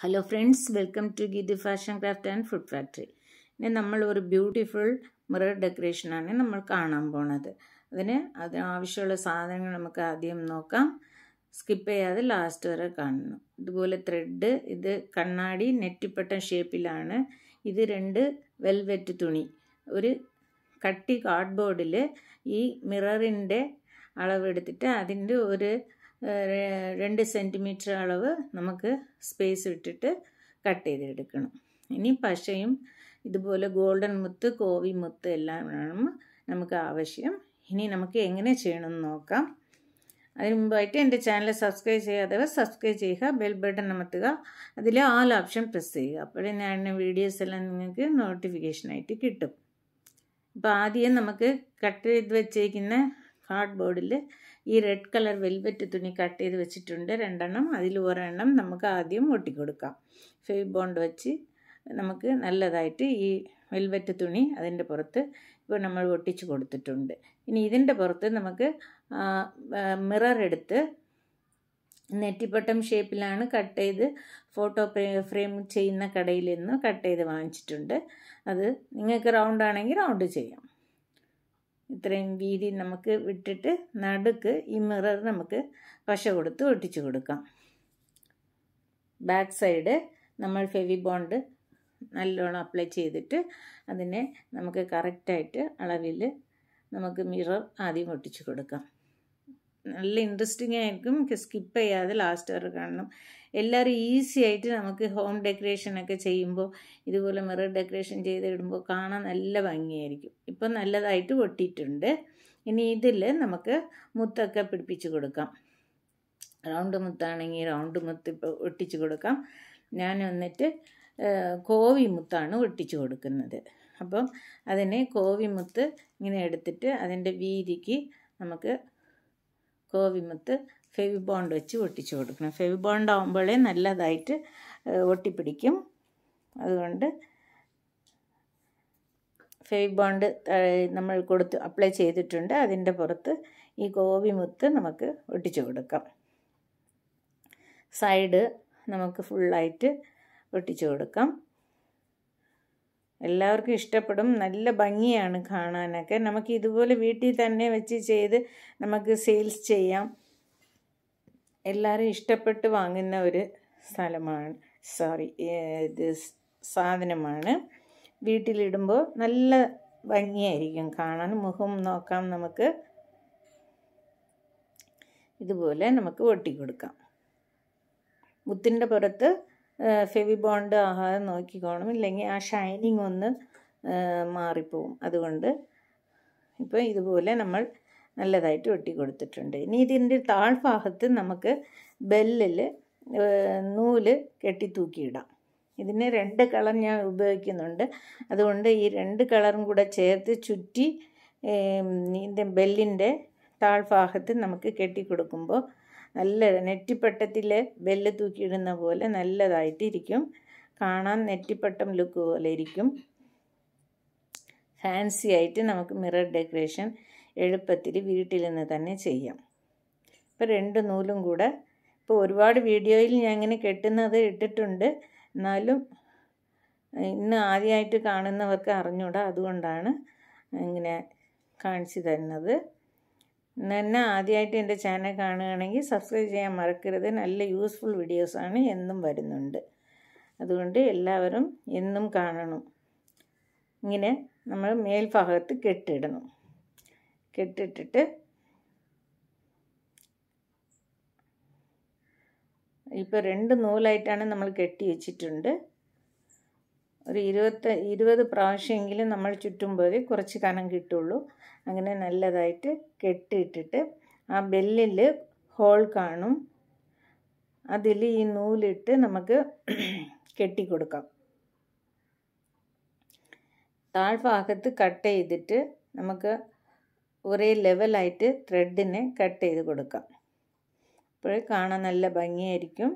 Hello friends, welcome to GEETHU Fashion Craft and Food Factory. Now we will beautiful mirror decoration ആണ് നമ്മൾ കാണാൻ പോകുന്നത്. അതിനാവശ്യമുള്ള സാധനങ്ങൾ നമുക്ക് ആദ്യം നോക്കാം. സ്കിപ്പ് ചെയ്യാതെ ലാസ്റ്റ് വരെ കാണണം. ഇതുപോലെ ത്രെഡ്, ഇത് കണ്ണാടി നെറ്റിപ്പട്ട ഷേപ്പിലാണ്. ഇത് രണ്ട് വെൽവെറ്റ് തുണി. ഒരു കട്ടി കാർഡ്ബോർഡിൽ ഈ മിററിൻ്റെ അളവെടുത്തിട്ട് അതിൻ്റെ ഒരു 2 സെൻറ്റിമീറ്റർ അളവ് നമുക്ക് സ്പേസ് ഇട്ടിട്ട് കട്ട് ചെയ്തെടുക്കണം. ഇനി പശയും ഇതുപോലെ ഗോൾഡൻ മുത്ത്, കോവി മുത്ത് എല്ലാം നമുക്ക് ആവശ്യം. ഇനി നമുക്ക് എങ്ങനെ ചെയ്യണമെന്ന് നോക്കാം. അതിന് മുമ്പായിട്ട് എൻ്റെ ചാനൽ സബ്സ്ക്രൈബ് ചെയ്യാത്തവർ സബ്സ്ക്രൈബ് ചെയ്യുക, ബെൽ ബട്ടൺ അമർത്തുക, അതിൽ ആൾ ഓപ്ഷൻ പ്രസ് ചെയ്യുക. അപ്പോഴേ ഞാൻ വീഡിയോസ് എല്ലാം നിങ്ങൾക്ക് നോട്ടിഫിക്കേഷനായിട്ട് കിട്ടും. അപ്പോൾ ആദ്യം നമുക്ക് കട്ട് ചെയ്ത് വെച്ചേക്കുന്ന കാർഡ്ബോർഡിൽ ഈ റെഡ് കളർ വെൽവെറ്റ് തുണി കട്ട് ചെയ്ത് വെച്ചിട്ടുണ്ട് 2 എണ്ണം. അതിൽ ഒരെണ്ണം നമുക്ക് ആദ്യം ഒട്ടിക്കൊടുക്കാം. ഫെവിബോണ്ട് വെച്ച് നമുക്ക് നല്ലതായിട്ട് ഈ വെൽവെറ്റ് തുണി അതിൻ്റെ പുറത്ത് ഇപ്പോൾ നമ്മൾ ഒട്ടിച്ച് കൊടുത്തിട്ടുണ്ട്. ഇനി ഇതിൻ്റെ പുറത്ത് നമുക്ക് മിറർ എടുത്ത് നെറ്റിപ്പട്ടം ഷേപ്പിലാണ് കട്ട് ചെയ്ത് ഫോട്ടോ ഫ്രെയിം ചെയ്യുന്ന കടയിൽ നിന്ന് കട്ട് ചെയ്ത് വാങ്ങിച്ചിട്ടുണ്ട്. അത് നിങ്ങൾക്ക് റൗണ്ട് ആണെങ്കിൽ റൗണ്ട് ചെയ്യാം. ഇത്രയും വീതി നമുക്ക് വിട്ടിട്ട് നടുക്ക് ഈ മിറർ നമുക്ക് പശ കൊടുത്ത് ഒട്ടിച്ചു കൊടുക്കാം. ബാക്ക് സൈഡ് നമ്മൾ ഫെവിബോണ്ട് നല്ലോണം അപ്ലൈ ചെയ്തിട്ട് അതിനെ നമുക്ക് കറക്റ്റായിട്ട് അളവിൽ നമുക്ക് മിറർ ആദ്യം ഒട്ടിച്ചു കൊടുക്കാം. നല്ല ഇൻട്രസ്റ്റിംഗ് ആയിരിക്കും. സ്കിപ്പ് ചെയ്യാതെ ലാസ്റ്റ് വരെ കാണണം. എല്ലാവരും ഈസി ആയിട്ട് നമുക്ക് ഹോം ഡെക്കറേഷനൊക്കെ ചെയ്യുമ്പോൾ ഇതുപോലെ മിറർ ഡെക്കറേഷൻ ചെയ്തിടുമ്പോൾ കാണാൻ നല്ല ഭംഗിയായിരിക്കും. ഇപ്പം നല്ലതായിട്ട് ഒട്ടിയിട്ടുണ്ട്. ഇനി ഇതിൽ നമുക്ക് മുത്തൊക്കെ പിടിപ്പിച്ച് കൊടുക്കാം. റൗണ്ട് മുത്താണെങ്കിൽ റൗണ്ട് മുത്ത് ഇപ്പോൾ ഒട്ടിച്ച് കൊടുക്കാം. ഞാൻ വന്നിട്ട് കോവി മുത്താണ് ഒട്ടിച്ച് കൊടുക്കുന്നത്. അപ്പം അതിനെ കോവി മുത്ത് ഇങ്ങനെ എടുത്തിട്ട് അതിൻ്റെ വീതിക്ക് നമുക്ക് കോവിമുത്ത് ഫെവിബോണ്ട് വെച്ച് ഒട്ടിച്ച് കൊടുക്കണം. ഫെവിബോണ്ട് ആകുമ്പോഴേ നല്ലതായിട്ട് ഒട്ടിപ്പിടിക്കും. അതുകൊണ്ട് ഫെവിബോണ്ട് നമ്മൾ കൊടുത്ത് അപ്ലൈ ചെയ്തിട്ടുണ്ട്. അതിൻ്റെ പുറത്ത് ഈ കോവിമുത്ത് നമുക്ക് ഒട്ടിച്ച് കൊടുക്കാം. സൈഡ് നമുക്ക് ഫുള്ളായിട്ട് ഒട്ടിച്ച് കൊടുക്കാം. എല്ലാവർക്കും ഇഷ്ടപ്പെടും. നല്ല ഭംഗിയാണ് കാണാനൊക്കെ. നമുക്ക് ഇതുപോലെ വീട്ടിൽ തന്നെ വെച്ച് ചെയ്ത് നമുക്ക് സെയിൽസ് ചെയ്യാം. എല്ലാവരും ഇഷ്ടപ്പെട്ട് വാങ്ങുന്ന ഒരു ഇത് സാധനമാണ്. വീട്ടിലിടുമ്പോൾ നല്ല ഭംഗിയായിരിക്കും കാണാൻ. മുഖം നോക്കാം. നമുക്ക് ഇതുപോലെ നമുക്ക് ഒട്ടിക്കൊടുക്കാം. മുത്തിൻ്റെ പുറത്ത് ഫെവിബോണ്ട് ആകാതെ നോക്കിക്കോണം, ഇല്ലെങ്കിൽ ആ ഷൈനിങ് ഒന്ന് മാറിപ്പോവും. അതുകൊണ്ട് ഇപ്പോൾ ഇതുപോലെ നമ്മൾ നല്ലതായിട്ട് ഒട്ടി കൊടുത്തിട്ടുണ്ട്. ഇനി ഇതിൻ്റെ താഴ്ഭാഗത്ത് നമുക്ക് ബെല്ലിൽ നൂല് കെട്ടി തൂക്കിയിടാം. ഇതിന് 2 കളർ ഞാൻ ഉപയോഗിക്കുന്നുണ്ട്. അതുകൊണ്ട് ഈ 2 കളറും കൂടെ ചേർത്ത് ചുറ്റി ഇതിൻ്റെ ബെല്ലിൻ്റെ താഴ്ഭാഗത്ത് നമുക്ക് കെട്ടി കൊടുക്കുമ്പോൾ നല്ല നെറ്റിപ്പട്ടത്തിൽ ബെല്ല് തൂക്കിയിടുന്ന പോലെ നല്ലതായിട്ടിരിക്കും. കാണാൻ നെറ്റിപ്പട്ടം ലുക്ക് പോലെ ഇരിക്കും. ഫാൻസി ആയിട്ട് നമുക്ക് മിറർ ഡെക്കറേഷൻ എളുപ്പത്തിൽ വീട്ടിൽ നിന്ന് തന്നെ ചെയ്യാം. ഇപ്പോൾ 2 നൂലും കൂടെ ഇപ്പോൾ ഒരുപാട് വീഡിയോയിൽ ഞാൻ ഇങ്ങനെ കെട്ടുന്നത് ഇട്ടിട്ടുണ്ട്. എന്നാലും ഇന്ന് ആദ്യമായിട്ട് കാണുന്നവർക്ക് അറിഞ്ഞൂടാ. അതുകൊണ്ടാണ് ഇങ്ങനെ കാണിച്ചു തരുന്നത്. എന്നെ ആദ്യമായിട്ട് എൻ്റെ ചാനൽ കാണുകയാണെങ്കിൽ സബ്സ്ക്രൈബ് ചെയ്യാൻ മറക്കരുത്. നല്ല യൂസ്ഫുൾ വീഡിയോസാണ് എന്നും വരുന്നുണ്ട്. അതുകൊണ്ട് എല്ലാവരും എന്നും കാണണം. ഇങ്ങനെ നമ്മൾ മേൽഭാഗത്ത് കെട്ടിടണം. കെട്ടിട്ടിട്ട് ഇപ്പോൾ 2 നൂലായിട്ടാണ് നമ്മൾ കെട്ടി വെച്ചിട്ടുണ്ട്. ഒരു 20 പ്രാവശ്യമെങ്കിലും നമ്മൾ ചുറ്റുമ്പോൾ കുറച്ച് കനം കിട്ടുള്ളൂ. അങ്ങനെ നല്ലതായിട്ട് കെട്ടിയിട്ടിട്ട് ആ ബെല്ലിൽ ഹോൾ കാണും. അതിൽ ഈ നൂലിട്ട് നമുക്ക് കെട്ടിക്കൊടുക്കാം. താഴ്ഭാഗത്ത് കട്ട് ചെയ്തിട്ട് നമുക്ക് ഒരേ ലെവലായിട്ട് ത്രെഡിനെ കട്ട് ചെയ്ത് കൊടുക്കാം. അപ്പോൾ കാണാൻ നല്ല ഭംഗിയായിരിക്കും.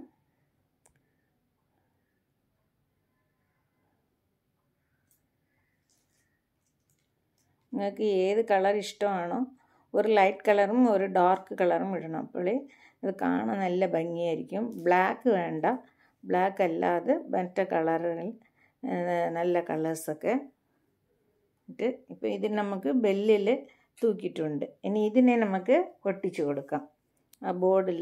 നിങ്ങൾക്ക് ഏത് കളർ ഇഷ്ടമാണോ, ഒരു ലൈറ്റ് കളറും ഒരു ഡാർക്ക് കളറും ഇടണം. അപ്പോൾ അത് കാണാൻ നല്ല ഭംഗിയായിരിക്കും. ബ്ലാക്ക് വേണ്ട, ബ്ലാക്ക് അല്ലാതെ മറ്റേ കളറിൽ നല്ല കളേഴ്സൊക്കെ ഇട്ട് ഇപ്പോൾ ഇതിന് നമുക്ക് ബെല്ലിൽ തൂക്കിയിട്ടുണ്ട്. ഇനി ഇതിനെ നമുക്ക് ഒട്ടിച്ചു കൊടുക്കാം. ആ ബോർഡിൽ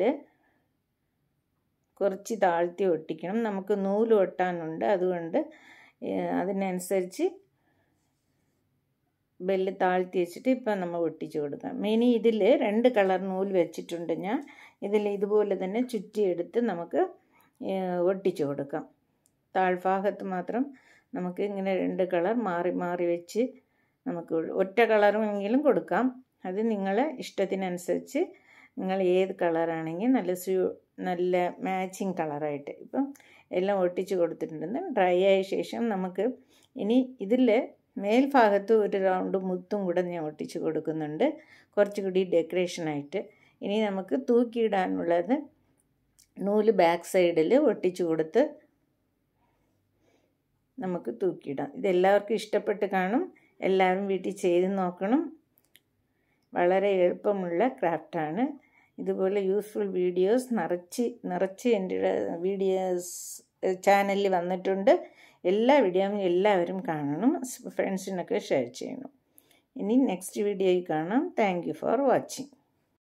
കുറച്ച് താഴ്ത്തി ഒട്ടിക്കണം. നമുക്ക് നൂല് ഒട്ടാനുണ്ട്, അതുകൊണ്ട് അതിനനുസരിച്ച് ബെല്ല് താഴ്ത്തി വെച്ചിട്ട് ഇപ്പം നമ്മൾ ഒട്ടിച്ചു കൊടുക്കാം. ഇനി ഇതിൽ 2 കളർ നൂല് വെച്ചിട്ടുണ്ട് ഞാൻ. ഇതിൽ ഇതുപോലെ തന്നെ ചുറ്റിയെടുത്ത് നമുക്ക് ഒട്ടിച്ചു കൊടുക്കാം. താഴ്ഭാഗത്ത് മാത്രം നമുക്ക് ഇങ്ങനെ 2 കളർ മാറി മാറി വെച്ച് നമുക്ക് ഒറ്റ കളറുമെങ്കിലും കൊടുക്കാം. അത് നിങ്ങളെ ഇഷ്ടത്തിനനുസരിച്ച് നിങ്ങൾ ഏത് കളറാണെങ്കിൽ നല്ല മാച്ചിങ് കളറായിട്ട് ഇപ്പം എല്ലാം ഒട്ടിച്ച് കൊടുത്തിട്ടുണ്ടെന്ന്. ഡ്രൈ ആയ ശേഷം നമുക്ക് ഇനി ഇതിൽ മേൽഭാഗത്ത് ഒരു റൗണ്ട് മുത്തും കൂടെ ഞാൻ ഒട്ടിച്ച് കൊടുക്കുന്നുണ്ട്, കുറച്ചുകൂടി ഡെക്കറേഷനായിട്ട്. ഇനി നമുക്ക് തൂക്കിയിടാനുള്ളത് നൂല് ബാക്ക് സൈഡിൽ ഒട്ടിച്ച് കൊടുത്ത് നമുക്ക് തൂക്കിയിടാം. ഇതെല്ലാവർക്കും ഇഷ്ടപ്പെട്ട് കാണും. എല്ലാവരും വീട്ടിൽ ചെയ്ത് നോക്കണം. വളരെ എളുപ്പമുള്ള ക്രാഫ്റ്റാണ്. ഇതുപോലെ യൂസ്ഫുൾ വീഡിയോസ് നിറച്ച് എൻ്റെ വീഡിയോസ് ചാനലിൽ വന്നിട്ടുണ്ട്. എല്ലാ വീഡിയോയും എല്ലാവരും കാണണം, ഫ്രണ്ട്സിനൊക്കെ ഷെയർ ചെയ്യണം. ഇനി നെക്സ്റ്റ് വീഡിയോയിൽ കാണാം. Thank you for watching.